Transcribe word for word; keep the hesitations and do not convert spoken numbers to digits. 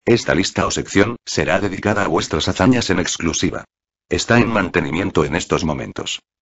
Esta lista o sección será dedicada a vuestras hazañas en exclusiva. Está en mantenimiento en estos momentos.